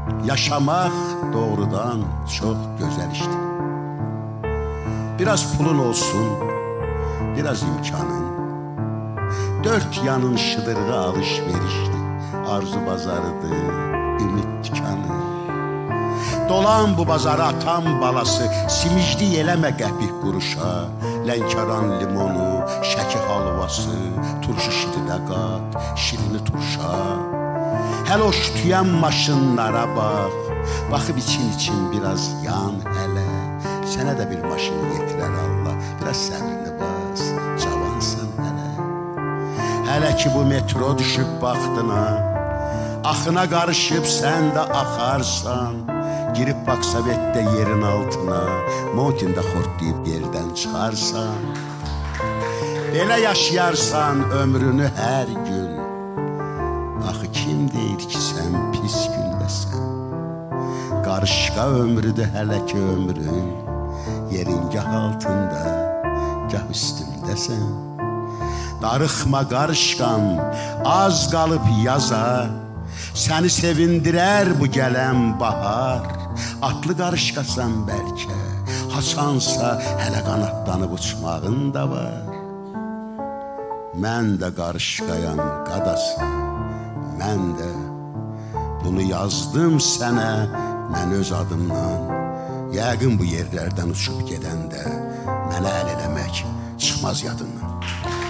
Yaşamak doğrudan çok güzel işte. Biraz pulun olsun, biraz imkanın. Dört yanın şıdırğı alışverişti. Arzu bazarıdı, ümit dükkanı. Dolan bu bazara atan balası, simicli yeləmə qəpik quruşa. Lənkəran limonu, şəki halvası, turşu şirinə qat, şirini turşa. Hələ o şütüyən maşınlara bax, baxıb için biraz yan hələ. Sənə də bir maşın yetirər Allah, biraz səbirli bas, cavansan hələ. Hələ ki bu metro düşüb baxdına, axına qarışıb sən də axarsan. Girib bax Sovetdə yerin altına, Montində xortlayıb yerdən çıxarsan. Belə yaşayarsan ömrünü hər gün. Axı kim deyir ki sən pis gündəsən? Qarışqa ömrüdür hələ ki ömrün, yerin gah altında, gah üstündəsən. Darıxma qarışqam, az qalıb yaza, səni sevindirər bu gələn bahar. Atlı qarışqasan bəlkə, haçansa hələ qanatlanıb uçmağın da var. Mən də qarışqayam qadası, mən də bunu yazdım sənə, mən öz adımdan. Yəqin bu yerlərdən uçub gedəndə mənə əl eləmək çıxmaz yadından.